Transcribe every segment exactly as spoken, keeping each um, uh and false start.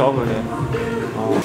小本的。哦。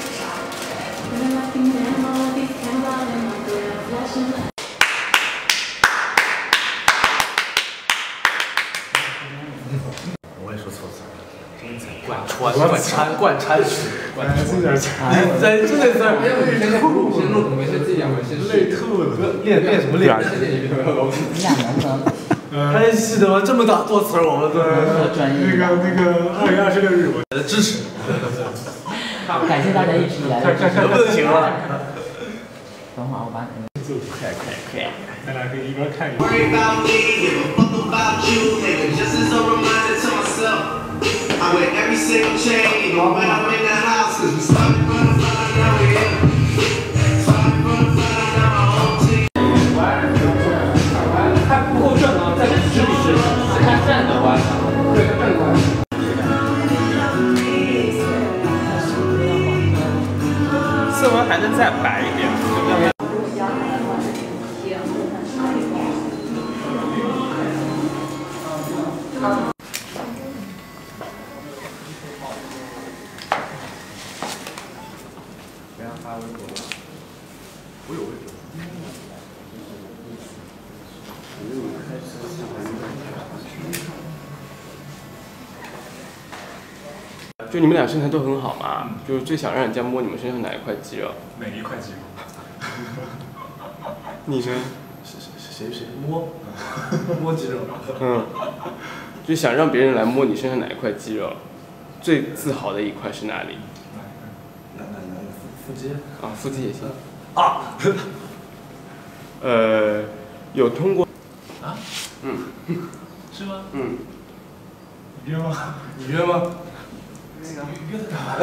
我也说错字了。贯穿贯穿贯穿式，贯穿有点强。在真的在。 先录，没事，自己两个先累透了。练练什么练？ 你俩能不能？ 还记得吗？这么大多词儿，我们的专业。 那个那个二月二十六日，我的支持。 感谢大家一直以来的支持。 能不能行了？ 等会儿我把你。 快快快！咱俩可以一边看一边。I wear every single chain, even when I'm in the house, cause we started from the bottom, now we're here. Started from the bottom, now my whole team. 还不够正啊，再试一试，看站的弯，对，站的弯。 色纹还能再白一点，要不然。 我有微博。 就你们俩身材都很好嘛，就是最想让人家摸你们身上哪一块肌肉？ 哪一块肌肉？ 你呢？ 谁谁谁谁摸？摸肌肉？ 嗯，就想让别人来摸你身上哪一块肌肉？最自豪的一块是哪里？ 哪哪哪腹肌？ 啊，腹肌也行。 啊。 呃，有通过。 啊？ 嗯。 是吗？ 嗯。 你约吗？你约吗？那个约他干嘛？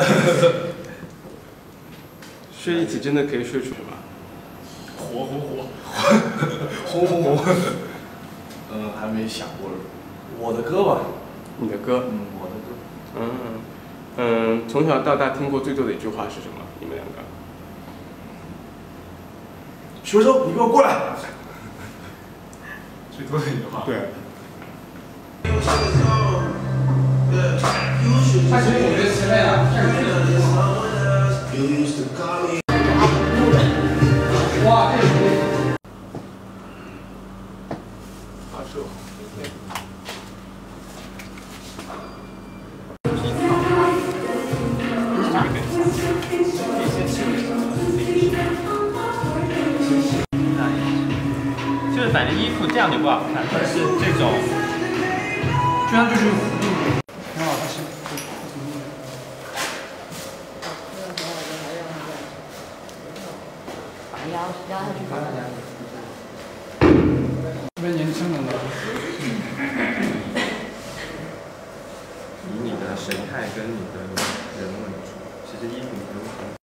睡一起真的可以睡出吗？ 活活活，红红红。嗯，还没想过。我的歌吧。 你的歌？ 嗯，我的歌。 嗯嗯，从小到大听过最多的一句话是什么？你们两个？ 学生，你给我过来！最多的一句话。 对。 他其实我觉得前面啊，哇，这个。 啊，是。 就是反正衣服这样就不好看，但是这种， 这样就是有弧度。 挺好，它是。 把腰腰下去。 特别年轻的呢。 以你的神态跟你的人为主，其实衣服不用穿。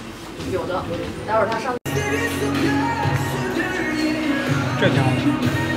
有的，待会儿他上。 这挺好的。